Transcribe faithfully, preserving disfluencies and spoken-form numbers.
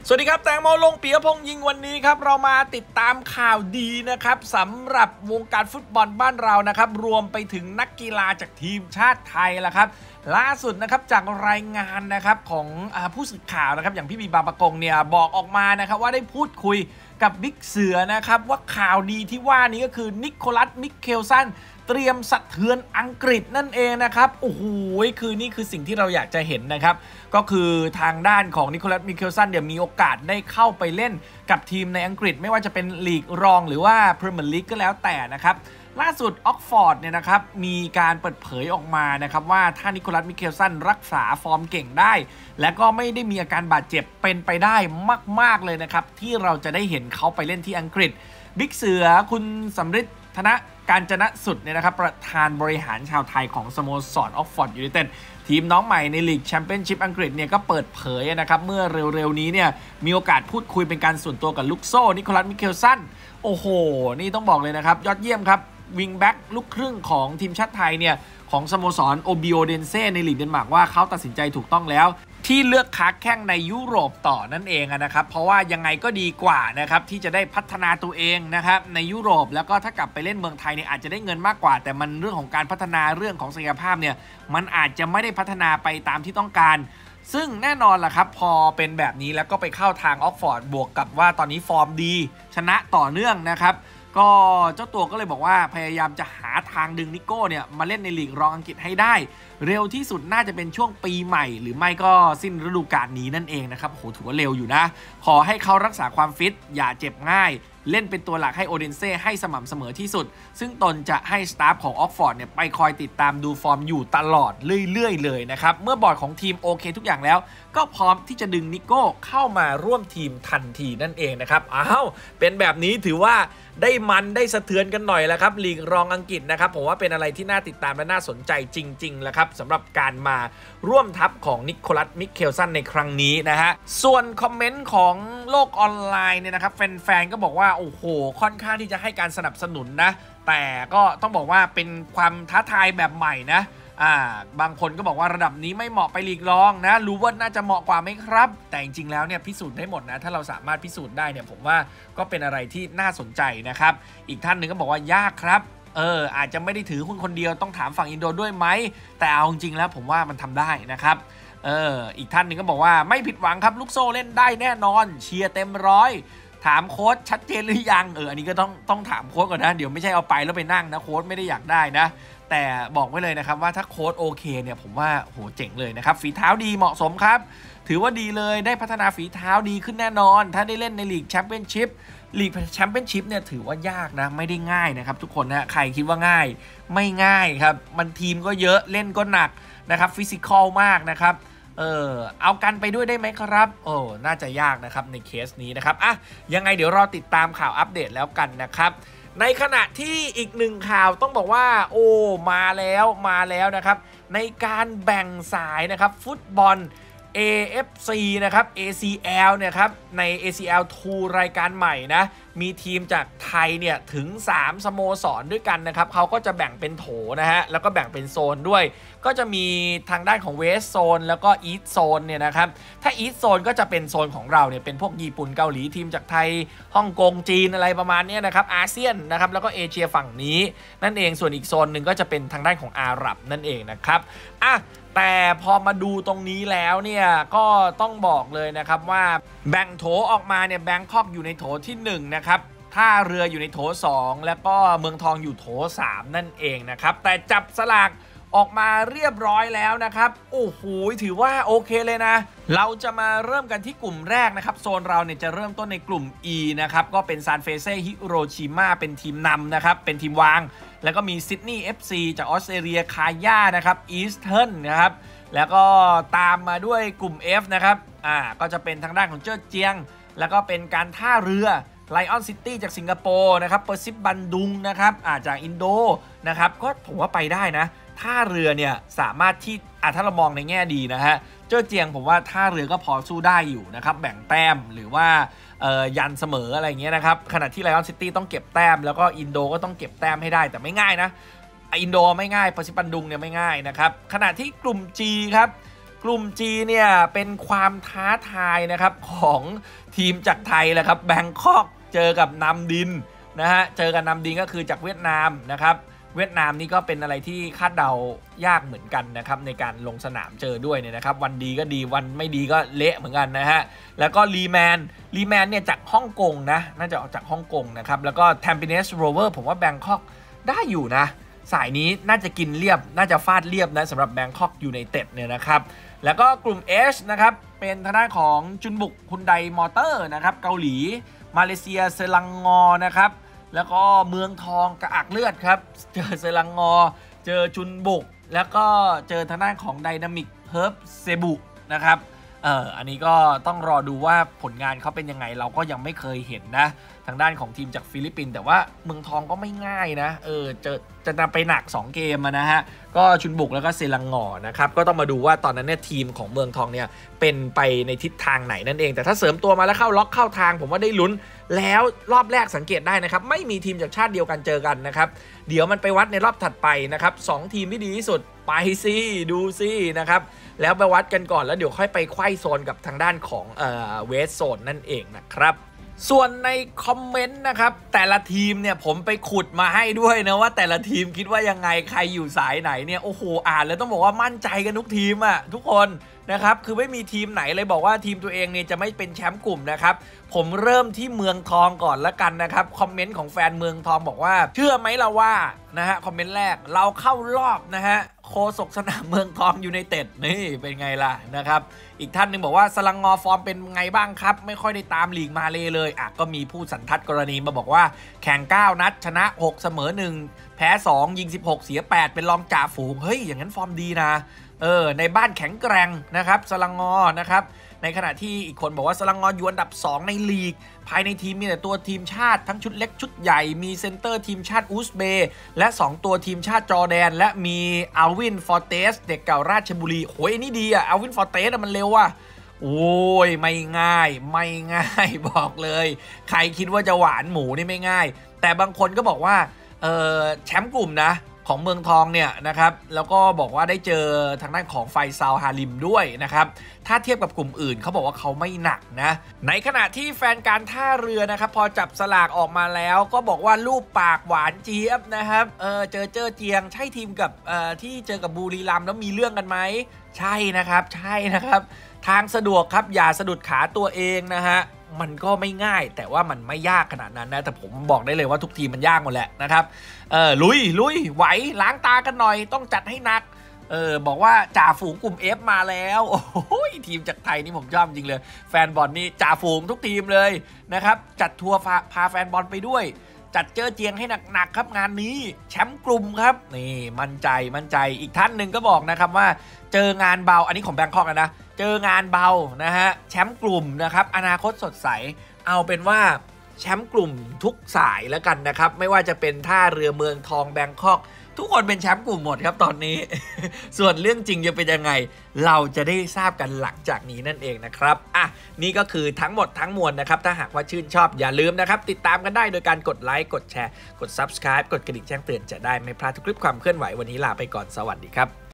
สวัสดีครับแตงโมลงเปียพงษ์ยิงวันนี้ครับเรามาติดตามข่าวดีนะครับสำหรับวงการฟุตบอลบ้านเรานะครับรวมไปถึงนักกีฬาจากทีมชาติไทยละครับล่าสุดนะครับจากรายงานนะครับของผู้สื่อข่าวนะครับอย่างพี่บีบางปะกงเนี่ยบอกออกมานะครับว่าได้พูดคุยกับบิ๊กเสือนะครับว่าข่าวดีที่ว่านี้ก็คือนิโคลัสมิเคลสันเตรียมสะเทือนอังกฤษนั่นเองนะครับโอ้โหคือนี่คือสิ่งที่เราอยากจะเห็นนะครับก็คือทางด้านของนิโคลัสมิเคลสันเดี๋ยวมีโอกาสได้เข้าไปเล่นกับทีมในอังกฤษไม่ว่าจะเป็นลีกรองหรือว่าพรีเมียร์ลีกก็แล้วแต่นะครับล่าสุดออกฟอร์ดเนี่ยนะครับมีการเปิดเผยออกมานะครับว่าถ้านิโคลัสมิเคลสันรักษาฟอร์มเก่งได้และก็ไม่ได้มีอาการบาดเจ็บเป็นไปได้มากๆเลยนะครับที่เราจะได้เห็นเขาไปเล่นที่อังกฤษบิ๊กเสือคุณสำริดธนการจนะสุดเนี่ยนะครับประธานบริหารชาวไทยของสโมสรออกฟอร์ดยูไนเต็ดทีมน้องใหม่ในลีกแชมเปี้ยนชิพอังกฤษเนี่ยก็เปิดเผยนะครับเมื่อเร็วๆนี้เนี่ยมีโอกาสพูดคุยเป็นการส่วนตัวกับลูกโซ่นิโคลัสมิเคลสันโอ้โหนี่ต้องบอกเลยนะครับยอดเยี่ยมครับวิงแบ็กลูกครึ่งของทีมชาติไทยเนี่ยของสโมสรโอบิโอเดนเซ่ในลีกเดนมาร์กว่าเขาตัดสินใจถูกต้องแล้วที่เลือกค้าแข้งในยุโรปต่อนั่นเองนะครับเพราะว่ายังไงก็ดีกว่านะครับที่จะได้พัฒนาตัวเองนะครับในยุโรปแล้วก็ถ้ากลับไปเล่นเมืองไทยเนี่ยอาจจะได้เงินมากกว่าแต่มันเรื่องของการพัฒนาเรื่องของศักยภาพเนี่ยมันอาจจะไม่ได้พัฒนาไปตามที่ต้องการซึ่งแน่นอนล่ะครับพอเป็นแบบนี้แล้วก็ไปเข้าทางออกฟอร์ดบวกกับว่าตอนนี้ฟอร์มดีชนะต่อเนื่องนะครับก็เจ้าตัวก็เลยบอกว่าพยายามจะหาทางดึงนิโก้เนี่ยมาเล่นในลีกรองอังกฤษให้ได้เร็วที่สุดน่าจะเป็นช่วงปีใหม่หรือไม่ก็สิ้นฤดูกาลนี้นั่นเองนะครับโหถือว่าเร็วอยู่นะขอให้เขารักษาความฟิตอย่าเจ็บง่ายเล่นเป็นตัวหลักให้โอเดนเซ่ให้สม่ำเสมอที่สุดซึ่งตนจะให้สตาฟของออกฟอร์ดเนี่ยไปคอยติดตามดูฟอร์มอยู่ตลอดเรื่อยๆเลยนะครับเมื่อบอร์ดของทีมโอเคทุกอย่างแล้วก็พร้อมที่จะดึงนิโก้เข้ามาร่วมทีมทันทีนั่นเองนะครับอ้าวเป็นแบบนี้ถือว่าได้มันได้สะเทือนกันหน่อยแล้วครับลีกรองอังกฤษนะครับผมว่าเป็นอะไรที่น่าติดตามและน่าสนใจจริงๆแล้วครับสำหรับการมาร่วมทัพของนิโคลัสมิเคลสันในครั้งนี้นะฮะส่วนคอมเมนต์ของโลกออนไลน์เนี่ยนะครับแฟนๆก็บอกว่าโอ้โหค่อนข้างที่จะให้การสนับสนุนนะแต่ก็ต้องบอกว่าเป็นความท้าทายแบบใหม่นะอ่าบางคนก็บอกว่าระดับนี้ไม่เหมาะไปลีกรองนะรู้ว่าน่าจะเหมาะกว่าไหมครับแต่จริงๆแล้วเนี่ยพิสูจน์ได้หมดนะถ้าเราสามารถพิสูจน์ได้เนี่ยผมว่าก็เป็นอะไรที่น่าสนใจนะครับอีกท่านหนึ่งก็บอกว่ายากครับเอออาจจะไม่ได้ถือหุ้นคนเดียวต้องถามฝั่งอินโดด้วยไหมแต่เอาจริงๆแล้วผมว่ามันทำได้นะครับเอออีกท่านหนึ่งก็บอกว่าไม่ผิดหวังครับลูกโซ่เล่นได้แน่นอนเชียร์เต็มร้อยถามโค้ชชัดเจนหรือยังเอออันนี้ก็ต้องต้องถามโค้ชก่อนนะเดี๋ยวไม่ใช่เอาไปแล้วไปนั่งนะโค้ชไม่ได้อยากได้นะแต่บอกไว้เลยนะครับว่าถ้าโค้ชโอเคเนี่ยผมว่าโหเจ๋งเลยนะครับฝีเท้าดีเหมาะสมครับถือว่าดีเลยได้พัฒนาฝีเท้าดีขึ้นแน่นอนถ้าได้เล่นในลีกแชมเปี้ยนชิพลีกแชมเปี้ยนชิพเนี่ยถือว่ายากนะไม่ได้ง่ายนะครับทุกคนนะใครคิดว่าง่ายไม่ง่ายครับมันทีมก็เยอะเล่นก็หนักนะครับฟิสิกอลมากนะครับเออเอากันไปด้วยได้ไหมครับโอ้น่าจะยากนะครับในเคสนี้นะครับอ่ะยังไงเดี๋ยวรอติดตามข่าวอัปเดตแล้วกันนะครับในขณะที่อีกหนึ่งข่าวต้องบอกว่าโอ้มาแล้วมาแล้วนะครับในการแบ่งสายนะครับฟุตบอล เอ เอฟ ซี นะครับ เอ ซี แอล เนี่ยครับใน เอ ซี แอล ทู รายการใหม่นะมีทีมจากไทยเนี่ยถึงสามสโมสรด้วยกันนะครับเขาก็จะแบ่งเป็นโถนะฮะแล้วก็แบ่งเป็นโซนด้วยก็จะมีทางด้านของเวสโซนแล้วก็อีสโซนเนี่ยนะครับถ้าอีสโซนก็จะเป็นโซนของเราเนี่ยเป็นพวกญี่ปุ่นเกาหลีทีมจากไทยฮ่องกงจีนอะไรประมาณนี้นะครับอาเซียนนะครับแล้วก็เอเชียฝั่งนี้นั่นเองส่วนอีกโซนหนึ่งก็จะเป็นทางด้านของอาหรับนั่นเองนะครับอ่ะแต่พอมาดูตรงนี้แล้วเนี่ยก็ต้องบอกเลยนะครับว่าแบ่งโถออกมาเนี่ยแบงคอกอยู่ในโถที่หนึ่งนะครับท่าเรืออยู่ในโถสองแล้วก็เมืองทองอยู่โถสามนั่นเองนะครับแต่จับสลากออกมาเรียบร้อยแล้วนะครับโอ้โหถือว่าโอเคเลยนะเราจะมาเริ่มกันที่กลุ่มแรกนะครับโซนเราเนี่ยจะเริ่มต้นในกลุ่ม E นะครับก็เป็นซานเฟเซ่ฮิโรชิมาเป็นทีมนำนะครับเป็นทีมวางแล้วก็มีซิดนีย์ เอฟ ซี จากออสเตรเลียคาย่านะครับอีสเทิร์นนะครับแล้วก็ตามมาด้วยกลุ่ม F นะครับอ่าก็จะเป็นทางด้านของเจ้อเจียงแล้วก็เป็นการท่าเรือไลออนซิตี้จากสิงคโปร์นะครับเปอร์ซิบบันดุงนะครับอ่าจากอินโดนะครับก็ผมว่าไปได้นะท่าเรือเนี่ยสามารถที่อ่ะถ้าเรามองในแง่ดีนะฮะเจ้อเจียงผมว่าท่าเรือก็พอสู้ได้อยู่นะครับแบ่งแต้มหรือว่าเอ่อยันเสมออะไรเงี้ยนะครับขณะที่ไลออนซิตี้ต้องเก็บแต้มแล้วก็อินโดก็ต้องเก็บแต้มให้ได้แต่ไม่ง่ายนะอินโดไม่ง่ายเปอร์ซิบันดุงเนี่ยไม่ง่ายนะครับขณะที่กลุ่ม G ครับกลุ่ม G เนี่ยเป็นความท้าทายนะครับของทีมจากไทยแหละครับแบงคอกเจอกับนำดินนะฮะเจอกับนำดินก็คือจากเวียดนามนะครับเวียดนามนี่ก็เป็นอะไรที่คาดเดายากเหมือนกันนะครับในการลงสนามเจอด้วยเนี่ยนะครับวันดีก็ดีวันไม่ดีก็เละเหมือนกันนะฮะแล้วก็ลีแมนลีแมนเนี่ยจากฮ่องกงนะน่าจะออกจากฮ่องกงนะครับแล้วก็แทมเปเนสโรเวอร์ผมว่าแบงคอกได้อยู่นะสายนี้น่าจะกินเรียบน่าจะฟาดเรียบนะสำหรับแบงคอกยูไนเต็ดเนี่ยนะครับแล้วก็กลุ่ม H นะครับเป็นทางด้านของจุนบุกฮุนไดมอเตอร์นะครับเกาหลีมาเลเซียเซลังงอนะครับแล้วก็เมืองทองกระอักเลือดครับเจอเซลังงอเจอจุนบุกแล้วก็เจอทางด้านของไดนามิกเฮิร์บเซบุนะครับเอออันนี้ก็ต้องรอดูว่าผลงานเขาเป็นยังไงเราก็ยังไม่เคยเห็นนะทางด้านของทีมจากฟิลิปปินส์แต่ว่าเมืองทองก็ไม่ง่ายนะเออจะจะนำไปหนักสองเกมนะฮะก็ชุนบุกแล้วก็เซลังงอนะครับก็ต้องมาดูว่าตอนนั้นเนี่ยทีมของเมืองทองเนี่ยเป็นไปในทิศทางไหนนั่นเองแต่ถ้าเสริมตัวมาแล้วเข้าล็อกเข้าทางผมว่าได้ลุ้นแล้วรอบแรกสังเกตได้นะครับไม่มีทีมจากชาติเดียวกันเจอกันนะครับเดี๋ยวมันไปวัดในรอบถัดไปนะครับสองทีมที่ดีที่สุดไปซิดูซินะครับแล้วไปวัดกันก่อนแล้วเดี๋ยวค่อยไปไขว้โซนกับทางด้านของเอ่อเวสโซนนั่นเองนะครับส่วนในคอมเมนต์นะครับแต่ละทีมเนี่ยผมไปขุดมาให้ด้วยนะว่าแต่ละทีมคิดว่ายังไงใครอยู่สายไหนเนี่ยโอ้โหอ่านแล้วต้องบอกว่ามั่นใจกันทุกทีมอะทุกคนนะครับคือไม่มีทีมไหนเลยบอกว่าทีมตัวเองเนี่ยจะไม่เป็นแชมป์กลุ่มนะครับผมเริ่มที่เมืองทองก่อนละกันนะครับคอมเมนต์ของแฟนเมืองทองบอกว่าเชื่อไหมล่ะว่านะฮะคอมเมนต์แรกเราเข้ารอบนะฮะโคศกสนามเมืองทองยูไนเต็ดนี่เป็นไงล่ะนะครับอีกท่านหนึ่งบอกว่าสลังงอฟอร์มเป็นไงบ้างครับไม่ค่อยได้ตามลีกมาเลยเลยอ่ะก็มีผู้สันทัดกรณีมาบอกว่าแข่งเก้านัดชนะหกเสมอหนึ่งแพ้สองยิงสิบหกเสียแปดเป็นรองจ่าฝูงเฮ้ยอย่างนั้นฟอร์มดีนะเออในบ้านแข็งแกร่งนะครับสลังงอนะครับในขณะที่อีกคนบอกว่าสลังงออยู่อันดับสองในลีกภายในทีมมีแต่ตัวทีมชาติทั้งชุดเล็กชุดใหญ่มีเซนเตอร์ทีมชาติอุซเบย์และสองตัวทีมชาติจอร์แดนและมีอัลวินฟอร์เตสเด็กเก่าราชบุรีโอ้ยนี่ดีอ่ะอัลวินฟอร์เตสมันเร็วว่ะโอ้ยไม่ง่ายไม่ง่ายบอกเลยใครคิดว่าจะหวานหมูนี่ไม่ง่ายแต่บางคนก็บอกว่าเออแชมป์กลุ่มนะของเมืองทองเนี่ยนะครับแล้วก็บอกว่าได้เจอทางด้านของไฟซาวฮาริมด้วยนะครับถ้าเทียบกับกลุ่มอื่นเขาบอกว่าเขาไม่หนักนะในขณะที่แฟนการท่าเรือนะครับพอจับสลากออกมาแล้วก็บอกว่ารูปปากหวานเจี๊ยบนะครับเออเจอเจอเจียงใช่ทีมกับเอ่อที่เจอกับบุรีรัมย์แล้วมีเรื่องกันไหมใช่นะครับใช่นะครับทางสะดวกครับอย่าสะดุดขาตัวเองนะฮะมันก็ไม่ง่ายแต่ว่ามันไม่ยากขนาดนั้นนะแต่ผมบอกได้เลยว่าทุกทีมมันยากหมดแหละนะครับเออลุยลุยไหวล้างตากันหน่อยต้องจัดให้หนักเออบอกว่าจ่าฝูงกลุ่ม F มาแล้วโอ้ยทีมจากไทยนี่ผมชอบจริงเลยแฟนบอลนี่จ่าฝูงทุกทีมเลยนะครับจัดทัวร์พาแฟนบอลไปด้วยจัดเจอเจียงให้หนักๆครับงานนี้แชมป์กลุ่มครับนี่มั่นใจมั่นใจอีกท่านหนึ่งก็บอกนะครับว่าเจองานเบาอันนี้ของแบงคอกนะเจองานเบานะฮะแชมป์กลุ่มนะครับอนาคตสดใสเอาเป็นว่าแชมป์กลุ่มทุกสายแล้วกันนะครับไม่ว่าจะเป็นท่าเรือเมืองทองแบงคอกทุกคนเป็นแชมป์กลุ่มหมดครับตอนนี้ ส่วนเรื่องจริงจะเป็นยังไงเราจะได้ทราบกันหลังจากนี้นั่นเองนะครับอ่ะนี่ก็คือทั้งหมดทั้งมวลนะครับถ้าหากว่าชื่นชอบอย่าลืมนะครับติดตามกันได้โดยการกดไลค์กดแชร์กด ซับสไครบ์ กดกระดิ่งแจ้งเตือนจะได้ไม่พลาดทุกคลิปความเคลื่อนไหววันนี้ลาไปก่อนสวัสดีครับ